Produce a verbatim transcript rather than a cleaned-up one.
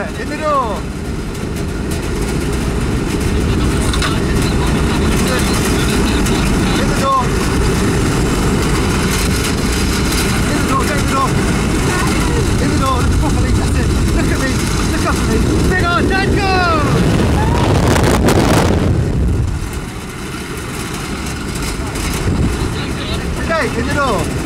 it, in the door. In the door. In the door, go in the door. In the door, look properly, that's it. Look at me, look up at me. Big on, Dad, go! Okay, in the door.